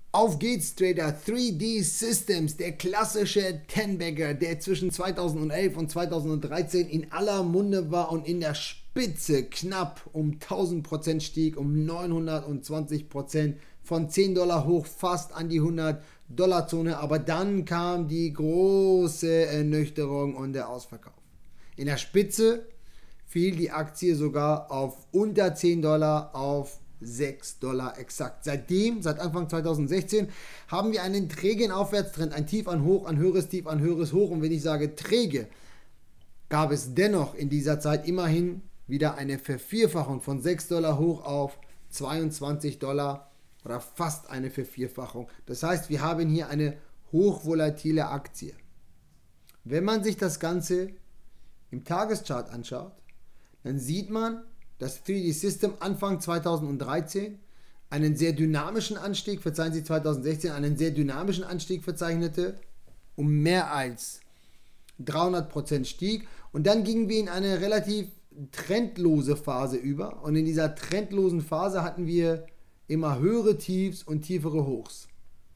Auf geht's, Trader. 3D Systems, der klassische Ten-Bagger, der zwischen 2011 und 2013 in aller Munde war und in der Spitze knapp um 1000% stieg, um 920%, von $10 hoch fast an die $100-Zone. Aber dann kam die große Ernüchterung und der Ausverkauf. In der Spitze fiel die Aktie sogar auf unter $10 auf $6 exakt. Seitdem, seit Anfang 2016, haben wir einen trägen Aufwärtstrend, ein Tief an Hoch, ein höheres Tief, ein höheres Hoch. Und wenn ich sage träge, gab es dennoch in dieser Zeit immerhin wieder eine Vervierfachung von $6 hoch auf $22 oder fast eine Vervierfachung. Das heißt, wir haben hier eine hochvolatile Aktie. Wenn man sich das Ganze im Tageschart anschaut, dann sieht man, dass 3D System Anfang 2013 einen sehr dynamischen Anstieg, verzeihen Sie 2016, einen sehr dynamischen Anstieg verzeichnete, um mehr als 300% stieg. Und dann gingen wir in eine relativ trendlose Phase über. Und in dieser trendlosen Phase hatten wir immer höhere Tiefs und tiefere Hochs.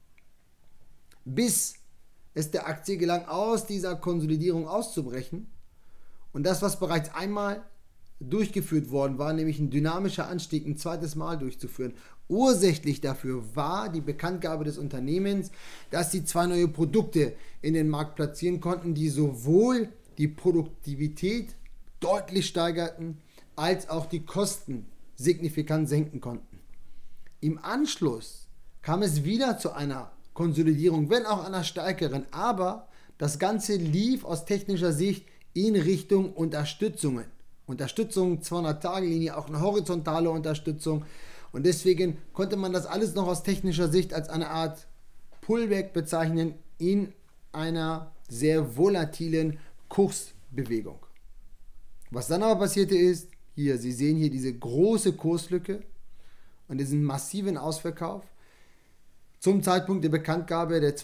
Bis es der Aktie gelang, aus dieser Konsolidierung auszubrechen. Und das, was bereits einmal durchgeführt worden war, nämlich ein dynamischer Anstieg ein zweites Mal durchzuführen. Ursächlich dafür war die Bekanntgabe des Unternehmens, dass sie zwei neue Produkte in den Markt platzieren konnten, die sowohl die Produktivität deutlich steigerten, als auch die Kosten signifikant senken konnten. Im Anschluss kam es wieder zu einer Konsolidierung, wenn auch einer stärkeren, aber das Ganze lief aus technischer Sicht in Richtung Unterstützungen. Unterstützung, 200-Tage-Linie, auch eine horizontale Unterstützung. Und deswegen konnte man das alles noch aus technischer Sicht als eine Art Pullback bezeichnen in einer sehr volatilen Kursbewegung. Was dann aber passierte ist, hier, Sie sehen hier diese große Kurslücke und diesen massiven Ausverkauf zum Zeitpunkt der Bekanntgabe der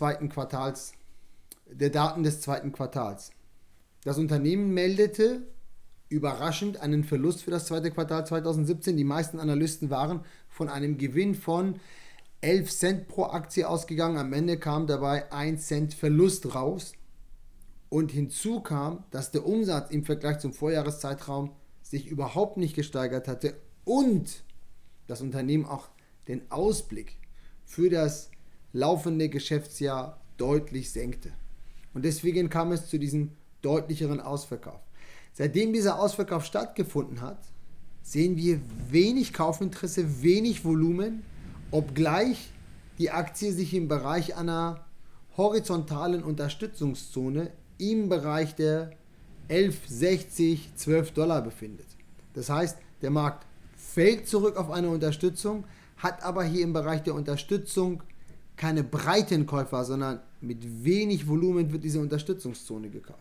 Daten des zweiten Quartals. Das Unternehmen meldete überraschend einen Verlust für das zweite Quartal 2017. Die meisten Analysten waren von einem Gewinn von 11 Cent pro Aktie ausgegangen. Am Ende kam dabei 1 Cent Verlust raus. Und hinzu kam, dass der Umsatz im Vergleich zum Vorjahreszeitraum sich überhaupt nicht gesteigert hatte und das Unternehmen auch den Ausblick für das laufende Geschäftsjahr deutlich senkte. Und deswegen kam es zu diesem deutlicheren Ausverkauf. Seitdem dieser Ausverkauf stattgefunden hat, sehen wir wenig Kaufinteresse, wenig Volumen, obgleich die Aktie sich im Bereich einer horizontalen Unterstützungszone im Bereich der 11,60, $12 befindet. Das heißt, der Markt fällt zurück auf eine Unterstützung, hat aber hier im Bereich der Unterstützung keine breiten Käufer, sondern mit wenig Volumen wird diese Unterstützungszone gekauft.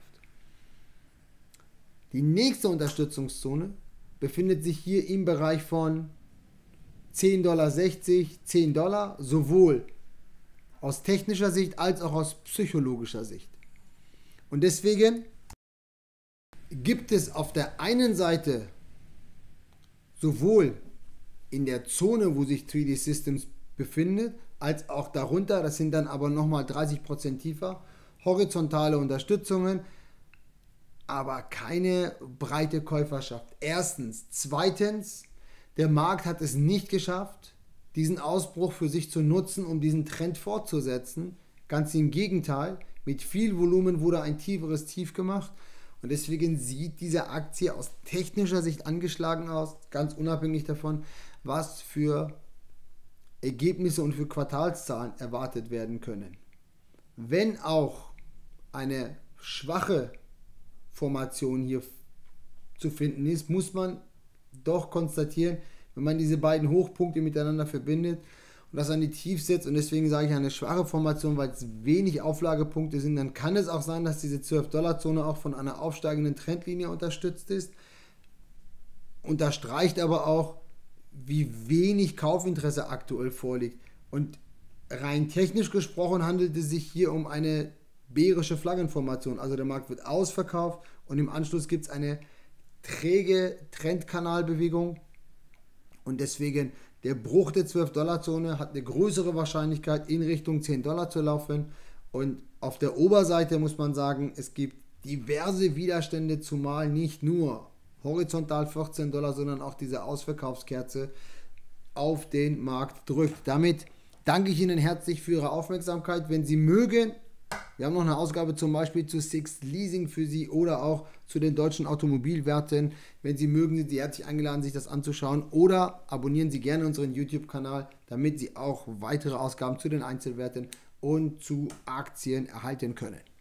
Die nächste Unterstützungszone befindet sich hier im Bereich von $10,60, $10, sowohl aus technischer Sicht als auch aus psychologischer Sicht. Und deswegen gibt es auf der einen Seite sowohl in der Zone, wo sich 3D Systems befindet, als auch darunter, das sind dann aber nochmal 30% tiefer, horizontale Unterstützungen, aber keine breite Käuferschaft. Erstens. Zweitens, der Markt hat es nicht geschafft, diesen Ausbruch für sich zu nutzen, um diesen Trend fortzusetzen. Ganz im Gegenteil, mit viel Volumen wurde ein tieferes Tief gemacht und deswegen sieht diese Aktie aus technischer Sicht angeschlagen aus, ganz unabhängig davon, was für Ergebnisse und für Quartalszahlen erwartet werden können. Wenn auch eine schwache Formation hier zu finden ist, muss man doch konstatieren, wenn man diese beiden Hochpunkte miteinander verbindet und das an die Tief setzt, und deswegen sage ich eine schwache Formation, weil es wenig Auflagepunkte sind, dann kann es auch sein, dass diese $12-Zone auch von einer aufsteigenden Trendlinie unterstützt ist. Unterstreicht aber auch, wie wenig Kaufinteresse aktuell vorliegt. Und rein technisch gesprochen handelt es sich hier um eine bärische Flaggenformation. Also der Markt wird ausverkauft und im Anschluss gibt es eine träge Trendkanalbewegung und deswegen Der Bruch der 12-Dollar-Zone hat eine größere Wahrscheinlichkeit, in Richtung 10 Dollar zu laufen. Und auf der Oberseite muss man sagen, es gibt diverse Widerstände, zumal nicht nur horizontal 14 Dollar, sondern auch diese Ausverkaufskerze auf den Markt drückt. Damit danke ich Ihnen herzlich für Ihre Aufmerksamkeit. Wenn Sie mögen, wir haben noch eine Ausgabe zum Beispiel zu Sixt Leasing für Sie oder auch zu den deutschen Automobilwerten. Wenn Sie mögen, sind Sie herzlich eingeladen, sich das anzuschauen, oder abonnieren Sie gerne unseren YouTube-Kanal, damit Sie auch weitere Ausgaben zu den Einzelwerten und zu Aktien erhalten können.